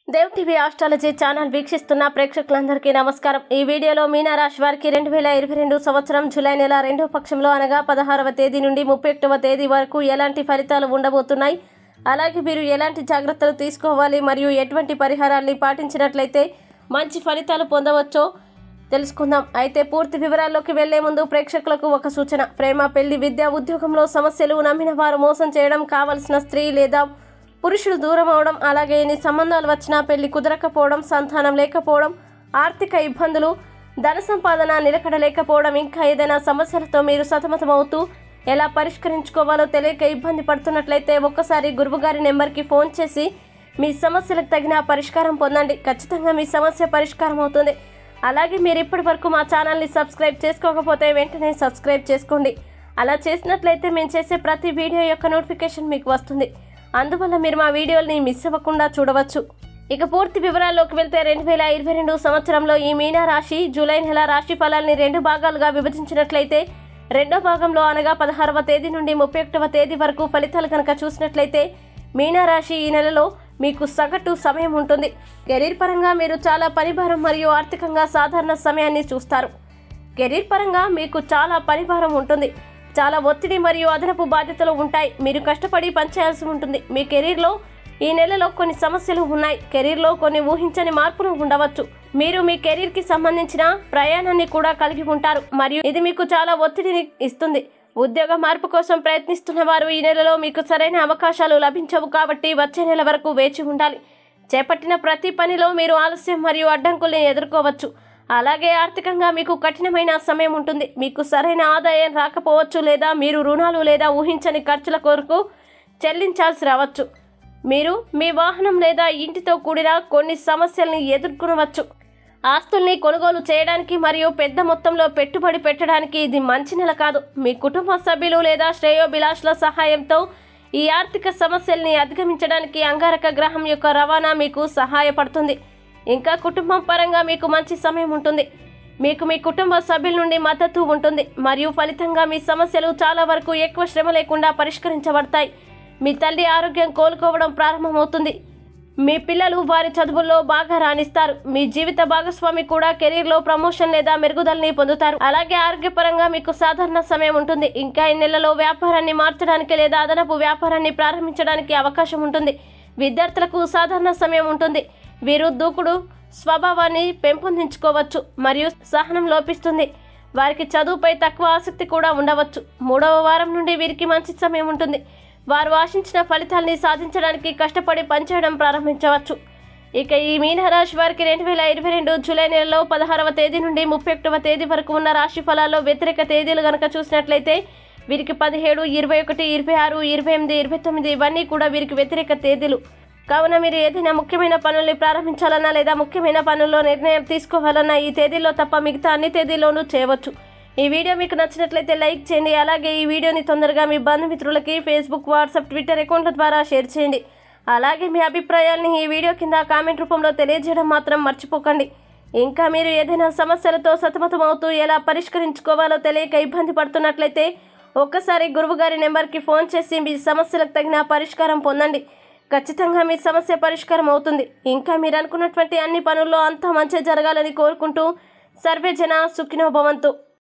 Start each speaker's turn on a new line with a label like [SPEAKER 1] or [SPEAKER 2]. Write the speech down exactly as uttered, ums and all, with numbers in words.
[SPEAKER 1] Dev TV astrology channel వీక్షిస్తున్న ప్రేక్షకులందరికీ నమస్కారం। ఈ వీడియోలో మీన రాశి వారికి రెండు వేల ఇరవై రెండు సంవత్సరం జూలై నెల రెండవ పక్షంలో అనగా పదహారవ తేదీ నుండి ముప్పై ఒకటవ తేదీ వరకు ఎలాంటి ఫలితాలు ఉండబోతున్నాయి, అలాగే మీరు ఎలాంటి జాగ్రత్తలు తీసుకోవాలి మరియు ఎటువంటి పరిహారాన్ని పాటించినట్లయితే మంచి ఫలితాలు పొందవచ్చో తెలుసుకుందాం। అయితే పూర్తి వివరాల్లోకి వెళ్లే ముందు ప్రేక్షకులకు ఒక సూచన। ప్రేమ, పెళ్లి, విద్య, ఉద్యోగంలో సమస్యలు, నమ్మిన వారు మోసం చేయడం, కావలసిన స్త్రీ లేదా పురుషుడు దూరం అవడం, అలాగే ఎన్ని సంబంధాలు వచ్చినా పెళ్లి కుదరకపోవడం, సంతానం లేకపోవడం, ఆర్థిక ఇబ్బందులు, ధన సంపాదన నిలకడ లేకపోవడం, ఇంకా ఏదైనా సమస్యలతో మీరు సతమతమవుతూ ఎలా పరిష్కరించుకోవాలో తెలియక ఇబ్బంది పడుతున్నట్లయితే ఒక్కసారి గురువుగారి నెంబర్కి ఫోన్ చేసి మీ సమస్యలకు తగిన పరిష్కారం పొందండి। ఖచ్చితంగా మీ సమస్య పరిష్కారం అవుతుంది। అలాగే మీరు ఇప్పటి వరకు మా ఛానల్ని సబ్స్క్రైబ్ చేసుకోకపోతే వెంటనే సబ్స్క్రైబ్ చేసుకోండి। అలా చేసినట్లయితే మేము చేసే ప్రతి వీడియో యొక్క నోటిఫికేషన్ మీకు వస్తుంది। అందువల్ల మీరు మా వీడియోల్ని మిస్ అవ్వకుండా చూడవచ్చు। ఇక పూర్తి వివరాల్లోకి వెళ్తే రెండు వేల ఇరవై రెండు సంవత్సరంలో ఈ మీన రాశి జూలై నెల రాశి ఫలాల్ని రెండు భాగాలుగా విభజించినట్లయితే రెండో భాగంలో అనగా పదహారవ తేదీ నుండి ముప్పై ఒకటవ తేదీ వరకు ఫలితాలు కనుక చూసినట్లయితే మీన రాశి ఈ నెలలో మీకు సగటు సమయం ఉంటుంది। కెరీర్ పరంగా మీరు చాలా పనిభారం మరియు ఆర్థికంగా సాధారణ సమయాన్ని చూస్తారు। కెరీర్ పరంగా మీకు చాలా పనిభారం ఉంటుంది, చాలా ఒత్తిడి మరియు అదనపు బాధ్యతలు ఉంటాయి। మీరు కష్టపడి పనిచేయాల్సి ఉంటుంది। మీ కెరీర్లో ఈ నెలలో కొన్ని సమస్యలు ఉన్నాయి। కెరీర్లో కొన్ని ఊహించని మార్పులు ఉండవచ్చు। మీరు మీ కెరీర్కి సంబంధించిన ప్రయాణాన్ని కూడా కలిగి ఉంటారు మరియు ఇది మీకు చాలా ఒత్తిడిని ఇస్తుంది। ఉద్యోగ మార్పు కోసం ప్రయత్నిస్తున్న వారు ఈ నెలలో మీకు సరైన అవకాశాలు లభించవు, కాబట్టి వచ్చే నెల వరకు వేచి ఉండాలి। చేపట్టిన ప్రతి పనిలో మీరు ఆలస్యం మరియు అడ్డంకుల్ని ఎదుర్కోవచ్చు। అలాగే ఆర్థికంగా మీకు కఠినమైన సమయం ఉంటుంది। మీకు సరైన ఆదాయం రాకపోవచ్చు, లేదా మీరు రుణాలు లేదా ఊహించని ఖర్చుల కొరకు చెల్లించాల్సి రావచ్చు। మీరు మీ వాహనం లేదా ఇంటితో కూడిన కొన్ని సమస్యల్ని ఎదుర్కొనవచ్చు। ఆస్తుల్ని కొనుగోలు చేయడానికి మరియు పెద్ద మొత్తంలో పెట్టుబడి పెట్టడానికి ఇది మంచి నెల కాదు। మీ కుటుంబ సభ్యులు లేదా శ్రేయోభిలాషుల సహాయంతో ఈ ఆర్థిక సమస్యల్ని అధిగమించడానికి అంగారక గ్రహం యొక్క రవాణా మీకు సహాయపడుతుంది। ఇంకా కుటుంబం పరంగా మీకు మంచి సమయం ఉంటుంది। మీకు మీ కుటుంబ సభ్యుల నుండి మద్దతు ఉంటుంది మరియు ఫలితంగా మీ సమస్యలు చాలా వరకు ఎక్కువ శ్రమ లేకుండా పరిష్కరించబడతాయి। మీ తల్లి ఆరోగ్యం కోలుకోవడం ప్రారంభమవుతుంది। మీ పిల్లలు వారి చదువుల్లో బాగా రాణిస్తారు। మీ జీవిత భాగస్వామి కూడా కెరీర్లో ప్రమోషన్ లేదా మెరుగుదలని పొందుతారు। అలాగే ఆరోగ్యపరంగా మీకు సాధారణ సమయం ఉంటుంది। ఇంకా ఈ నెలలో వ్యాపారాన్ని మార్చడానికి లేదా అదనపు వ్యాపారాన్ని ప్రారంభించడానికి అవకాశం ఉంటుంది। విద్యార్థులకు సాధారణ సమయం ఉంటుంది। వీరు దూకుడు స్వభావాన్ని పెంపొందించుకోవచ్చు మరియు సహనం లోపిస్తుంది। వారికి చదువుపై తక్కువ ఆసక్తి కూడా ఉండవచ్చు। మూడవ వారం నుండి వీరికి మంచి సమయం ఉంటుంది। వారు ఆశించిన ఫలితాల్ని సాధించడానికి కష్టపడి పనిచేయడం ప్రారంభించవచ్చు। ఇక ఈ మీన రాశి వారికి రెండు వేల ఇరవై రెండు జూలై నెలలో పదహారవ తేదీ నుండి ముప్పై ఒకటవ తేదీ వరకు ఉన్న రాశి ఫలాల్లో వ్యతిరేక తేదీలు కనుక చూసినట్లయితే వీరికి పదిహేడు, ఇరవై ఒకటి, ఇరవై ఆరు, ఇరవై ఎనిమిది, ఇరవై తొమ్మిది ఇవన్నీ కూడా వీరికి వ్యతిరేక తేదీలు కావున మీరు ఏదైనా ముఖ్యమైన పనుల్ని ప్రారంభించాలన్నా లేదా ముఖ్యమైన పనుల్లో నిర్ణయం తీసుకోవాలన్నా ఈ తేదీల్లో తప్ప మిగతా అన్ని తేదీల్లోనూ చేయవచ్చు। ఈ వీడియో మీకు నచ్చినట్లయితే లైక్ చేయండి। అలాగే ఈ వీడియోని తొందరగా మీ బంధుమిత్రులకి ఫేస్బుక్, వాట్సాప్, ట్విట్టర్ అకౌంట్ల ద్వారా షేర్ చేయండి। అలాగే మీ అభిప్రాయాల్ని ఈ వీడియో కింద కామెంట్ రూపంలో తెలియజేయడం మాత్రం మర్చిపోకండి। ఇంకా మీరు ఏదైనా సమస్యలతో సతమతమవుతూ ఎలా పరిష్కరించుకోవాలో తెలియక ఇబ్బంది పడుతున్నట్లయితే ఒక్కసారి గురువుగారి నెంబర్కి ఫోన్ చేసి మీ సమస్యలకు తగిన పరిష్కారం పొందండి। ఖచ్చితంగా మీ సమస్య పరిష్కారం అవుతుంది। ఇంకా మీరు అనుకున్నటువంటి అన్ని పనుల్లో అంతా మంచి జరగాలని కోరుకుంటూ సర్వే జన సుఖినో భవంతు।